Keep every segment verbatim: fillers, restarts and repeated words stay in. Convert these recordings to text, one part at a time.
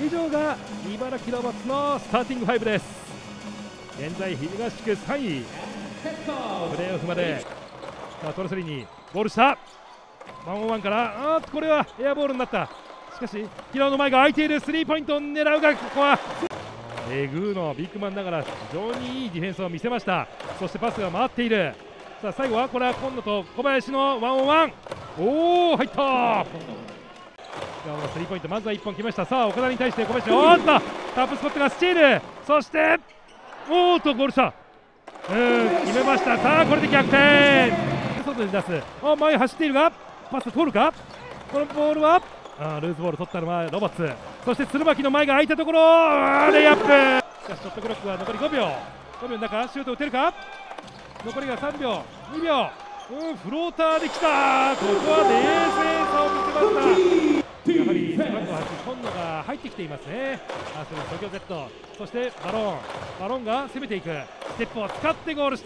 以上が茨城ロボッツのスターティングファイブです。現在東地区さんい、プレーオフまで。さあトロスリーにゴールした。ワンオンワンから、あーっとこれはエアボールになった。しかし平尾の前が空いている。スリーポイントを狙うが、ここはえグーのビッグマンながら非常にいいディフェンスを見せました。そしてパスが回っている。さあ最後はこれは今野と小林のワンオンワン。おお入った。スリーポイントまずはいっぽん来ました。さあ岡田に対して小林、おーっとタップスポットがスチール。そしておーっとゴールした。うん決めました。さあこれで逆転。外に出す。あ前走っているがパス通るか。このボールはあルーズボール取ったのはロボッツ。そして鶴巻の前が空いたところ、レイアップ。しかしショットクロックは残りごびょう。ごびょうの中シュート打てるか。残りがさんびょうにびょう。うんフローターできた。ここは冷静さを見せました。やはり背番号はち今野が入ってきていますね。あそれ東京 Z、 そしてバロンバロンが攻めていく。ステップを使ってゴールした。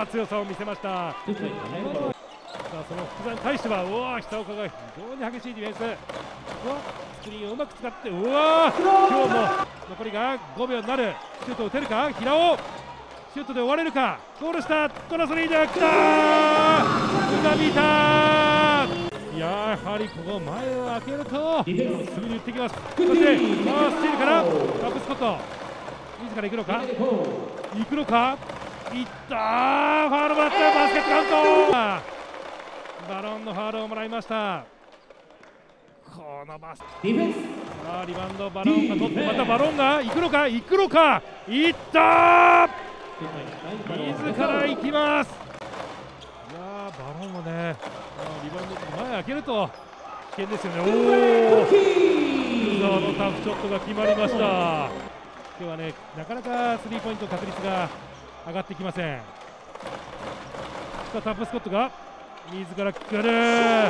強さを見せました。さあその福田に対しては、うわ北岡が非常に激しいディフェンス。うわスクリーンをうまく使って、うわ今日も残りがごびょうになる。シュートを打てるか。平尾シュートで終われるか。ゴールしたトラスリーで来たー。うなびたー。やはりここ前を開けるとすぐに打ってきます。そしてあースチールからタップスコット自ら行くのか行くのかいったー。ファウルもらったバスケットカウント。バロンのファウルをもらいました。このバスディフェンス、さあリバウンドバロンが取って、またバロンが行くのか行くのかいったー。自ら行きます。いやーバロンもねリバウンド前開けると危険ですよね。おお福澤のタフショットが決まりました。今日はねなかなかスリーポイント確率が上がってきません。さあタップスコットが自ら来る。さ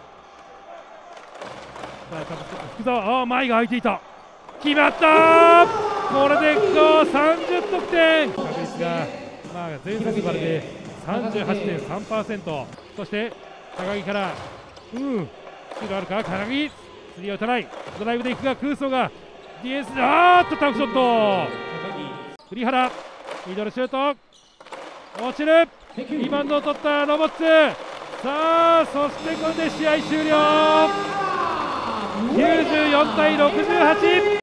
あタップスコット福澤、ああ前が空いていた。決まったー。これで今日さんじゅう得点。確率がまあ全フェスティバルで さんじゅうはちてんさんパーセント。そして高木からうんスキルあるか。高木スリーを打たない。ドライブでいくが空想がディフェンスで、あーっとタフショット。栗原ミドルシュート落ちる。リバウンドを取ったロボッツ。さあそしてこれで試合終了。きゅうじゅうよんたいろくじゅうはち。